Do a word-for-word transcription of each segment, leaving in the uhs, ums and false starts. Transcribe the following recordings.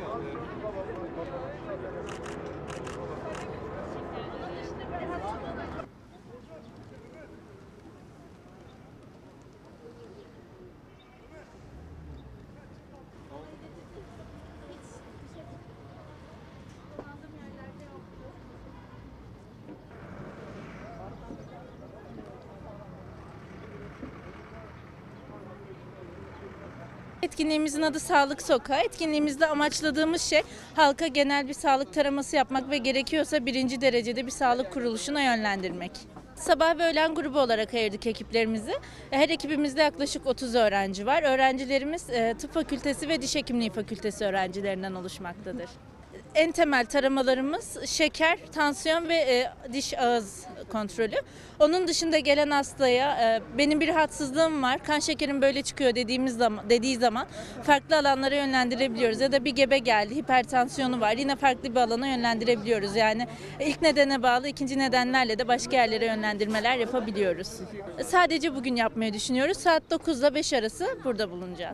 Etkinliğimizin adı Sağlık Sokağı. Etkinliğimizde amaçladığımız şey halka genel bir sağlık taraması yapmak ve gerekiyorsa birinci derecede bir sağlık kuruluşuna yönlendirmek. Sabah ve öğlen grubu olarak ayırdık ekiplerimizi. Her ekibimizde yaklaşık otuz öğrenci var. Öğrencilerimiz tıp fakültesi ve diş hekimliği fakültesi öğrencilerinden oluşmaktadır. En temel taramalarımız şeker, tansiyon ve e, diş ağız kontrolü. Onun dışında gelen hastaya e, benim bir rahatsızlığım var, kan şekerim böyle çıkıyor dediğimiz zaman, dediği zaman farklı alanlara yönlendirebiliyoruz. Ya da bir gebe geldi, hipertansiyonu var, yine farklı bir alana yönlendirebiliyoruz. Yani ilk nedene bağlı, ikinci nedenlerle de başka yerlere yönlendirmeler yapabiliyoruz. Sadece bugün yapmayı düşünüyoruz. Saat dokuz ile beş arası burada bulunacağız.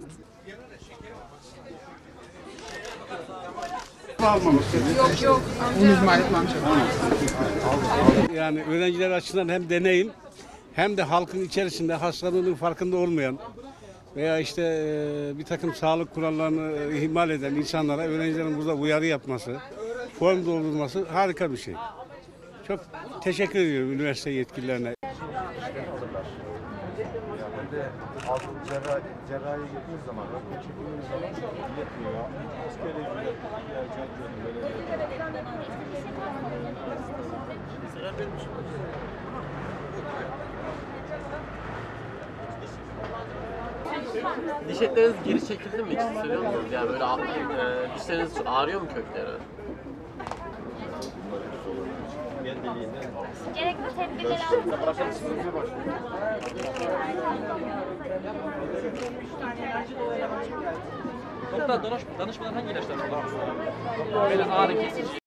Yok yok. Yani öğrenciler açısından hem deneyim hem de halkın içerisinde hastalığının farkında olmayan veya işte bir takım sağlık kurallarını ihmal eden insanlara öğrencilerin burada uyarı yapması, form doldurması harika bir şey. Çok teşekkür ediyorum üniversite yetkililerine. Yani de altın cerrahi, cerrahiye gittiğiniz zaman, röntgen çekildiğiniz zaman yetmiyor ya. Askeri ücret, Diş etleriniz geri çekildi mi? Hiç hissediyor musunuz? Yani böyle e, dişleriniz ağrıyor mu kökleri? Gerekli tedbirleri almak. Doktor danışmadan hangi ilaçlar kullanıyorsunuz? Böyle ağrı kesici.